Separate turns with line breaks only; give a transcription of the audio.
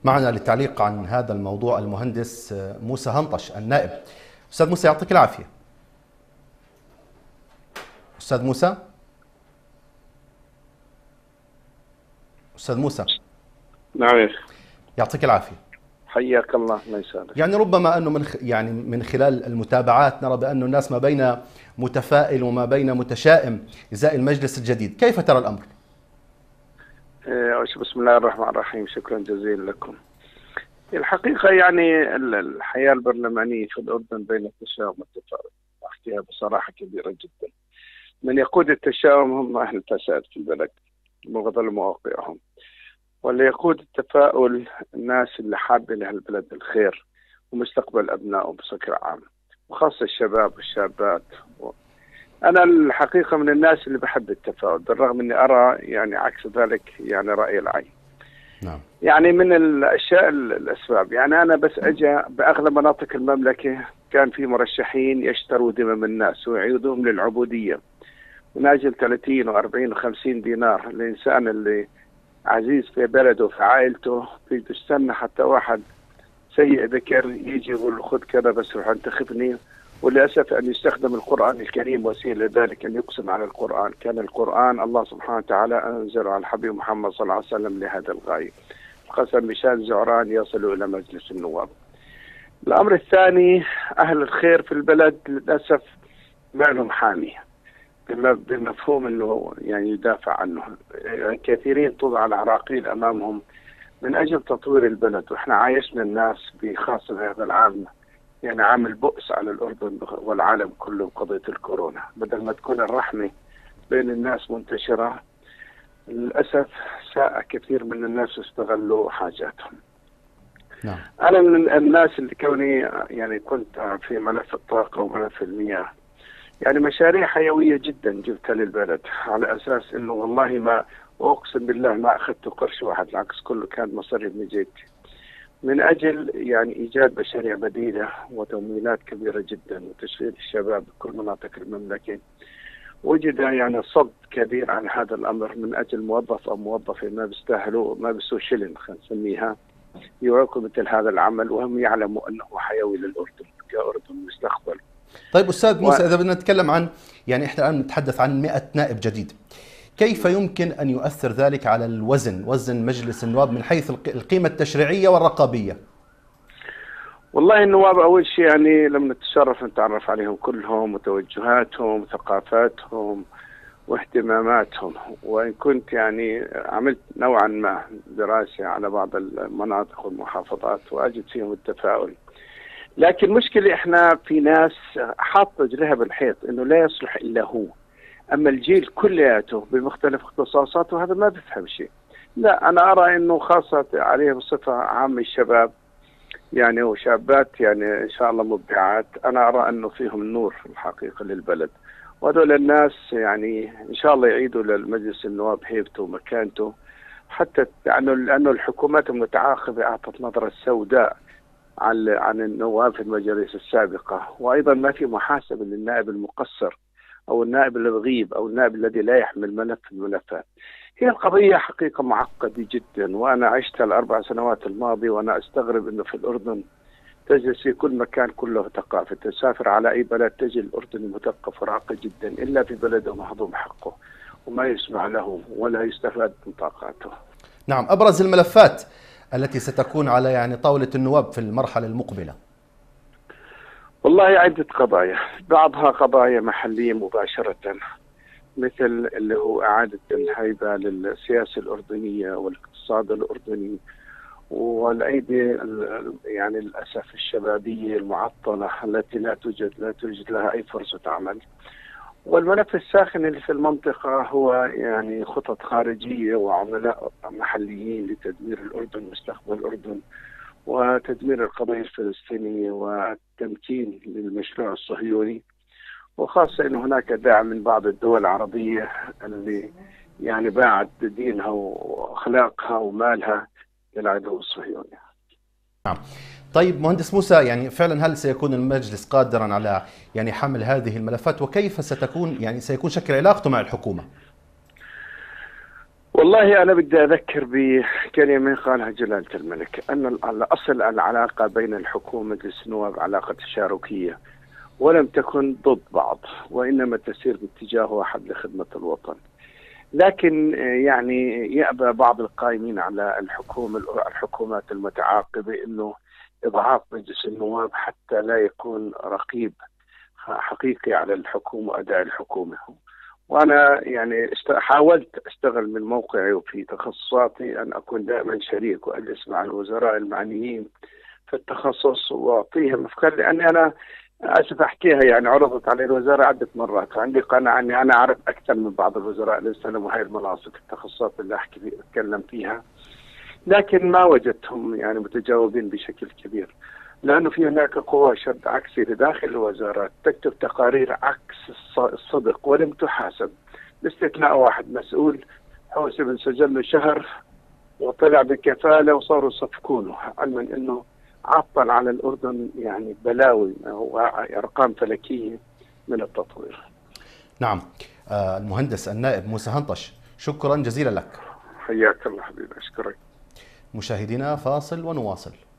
معنا للتعليق عن هذا الموضوع المهندس موسى هنطش النائب. أستاذ موسى يعطيك العافية. أستاذ موسى، أستاذ موسى.
نعم يا أخي.
يعطيك العافية.
حياك الله، ما يسألك.
يعني ربما أنه من خلال المتابعات نرى بأن الناس ما بين متفائل وما بين متشائم إزاء المجلس الجديد، كيف ترى الأمر؟
بسم الله الرحمن الرحيم، شكرا جزيلا لكم. الحقيقة يعني الحياة البرلمانية في الأردن بين التشاؤم والتفاؤل، أحكيها بصراحة كبيرة جدا. من يقود التشاؤم هم أهل الفساد في البلد بغض مواقعهم، واللي يقود التفاؤل الناس اللي حابة لهالبلد الخير ومستقبل أبنائهم بشكل عام، وخاصة الشباب والشابات. أنا الحقيقة من الناس اللي بحب التفاؤل، بالرغم أني أرى يعني عكس ذلك يعني رأي العين.
نعم.
يعني من الأشياء الأسباب، يعني أنا بس أجي بأغلب مناطق المملكة كان في مرشحين يشتروا دمم الناس ويعيدوهم للعبودية من أجل 30 و40 و50 دينار. الإنسان اللي عزيز في بلده في عائلته بده يستنى حتى واحد سيء ذكر يجي يقول خذ كذا بس روح انتخبني. وللأسف أن يستخدم القرآن الكريم وسيلة ذلك، أن يقسم على القرآن. كان القرآن الله سبحانه وتعالى أنزل على الحبيب محمد صلى الله عليه وسلم لهذا الغاية، القسم مشان زعران يصلوا إلى مجلس النواب. الأمر الثاني، أهل الخير في البلد للأسف ما لهم حامي بمفهوم أنه يعني يدافع عنه. يعني كثيرين توضع العراقيل أمامهم من أجل تطوير البلد، وإحنا عايشنا الناس بخاصة هذا العام يعني عامل بؤس على الأردن والعالم كله بقضية الكورونا. بدل ما تكون الرحمة بين الناس منتشرة، للأسف ساء كثير من الناس استغلوا حاجاتهم.
نعم.
أنا من الناس اللي كوني يعني كنت في ملف الطاقة وملف المياه، يعني مشاريع حيوية جدا جبتها للبلد على أساس إنه والله ما، وأقسم بالله ما أخذت قرش واحد، العكس كله كان مصاري من جيبتي، من أجل يعني إيجاد مشاريع بديلة وتمويلات كبيرة جدا وتشغيل الشباب بكل مناطق المملكة. وجد يعني صد كبير عن هذا الأمر من أجل موظف أو موظفة ما بيستاهلوا، ما بيسوا شلن خلينا نسميها، يعوقوا مثل هذا العمل وهم يعلموا أنه حيوي للأردن كأردن مستقبل.
طيب أستاذ موسى، إذا بدنا نتكلم عن، يعني إحنا الآن نتحدث عن 100 نائب جديد، كيف يمكن أن يؤثر ذلك على وزن مجلس النواب من حيث القيمة التشريعية والرقابية؟
والله النواب أول شيء يعني لما نتشرف نتعرف عليهم كلهم وتوجهاتهم وثقافاتهم واهتماماتهم. وإن كنت يعني عملت نوعا ما دراسة على بعض المناطق والمحافظات وأجد فيهم التفاؤل، لكن مشكلة إحنا في ناس حاطة رجلها بالحيط إنه لا يصلح إلا هو، أما الجيل كلياته بمختلف اختصاصاته هذا ما بيفهم شيء. لا، أنا أرى إنه خاصة عليه بصفة عامة الشباب يعني وشابات يعني إن شاء الله مبدعات، أنا أرى أنه فيهم نور الحقيقة للبلد، وهذول الناس يعني إن شاء الله يعيدوا للمجلس النواب هيبته ومكانته، حتى لأنه الحكومات المتعاقبة أعطت نظرة سوداء عن النواب في المجالس السابقة، وأيضا ما في محاسبة للنائب المقصر أو النائب الغيب أو النائب الذي لا يحمل ملف الملفات. هي القضية حقيقة معقدة جدا، وأنا عشت ال4 سنوات الماضية وأنا أستغرب أنه في الأردن تجلس في كل مكان كله ثقافة، تسافر على أي بلد تجد الأردن مثقف وراقي جدا، إلا في بلده مهضوم حقه وما يسمع له ولا يستفاد من طاقاته.
نعم. أبرز الملفات التي ستكون على يعني طاولة النواب في المرحلة المقبلة؟
والله عدة قضايا، بعضها قضايا محلية مباشرة، مثل اللي هو إعادة الهيبة للسياسة الأردنية والاقتصاد الأردني، والأيدي يعني للأسف الشبابية المعطلة التي لا توجد لها أي فرصة عمل. والملف الساخن اللي في المنطقة هو يعني خطط خارجية وعملاء محليين لتدمير الأردن، مستقبل الأردن، وتدمير القضية الفلسطينية والتمكين للمشروع الصهيوني، وخاصة أن هناك دعم من بعض الدول العربية اللي يعني باعت دينها وأخلاقها ومالها للعدو الصهيوني.
نعم. طيب مهندس موسى، يعني فعلا هل سيكون المجلس قادرا على يعني حمل هذه الملفات، وكيف سيكون شكل علاقته مع الحكومة؟
والله أنا بدي أذكر بكلمة قالها جلالة الملك، أن الأصل العلاقة بين الحكومة ومجلس النواب علاقة تشاركية، ولم تكن ضد بعض، وإنما تسير باتجاه واحد لخدمة الوطن. لكن يعني يأبى بعض القائمين على الحكومات المتعاقبة أنه إضعاف مجلس النواب حتى لا يكون رقيب حقيقي على الحكومة وأداء الحكومة. وأنا يعني حاولت أشتغل من موقعي وفي تخصصاتي أن أكون دائما شريك وأجلس مع الوزراء المعنيين في التخصص وأعطيهم أفكار، لأني أنا أسف أحكيها يعني عرضت علي الوزارة عدة مرات، وعندي قناعة أني أنا أعرف أكثر من بعض الوزراء اللي استلموا هاي المناصب في التخصصات اللي أتكلم فيها، لكن ما وجدتهم يعني متجاوبين بشكل كبير، لأنه في هناك قوى شد عكسي في داخل الوزارات تكتب تقارير عكس الصدق ولم تحاسب، باستثناء واحد مسؤول حوسب انسجن له شهر وطلع بكفالة وصاروا يصفقونه، علما أنه عطل على الأردن يعني بلاوي وأرقام فلكية من التطوير.
نعم. المهندس النائب موسى هنطش، شكرا جزيلا لك.
حياك الله حبيبي، أشكرك.
مشاهدينا فاصل ونواصل.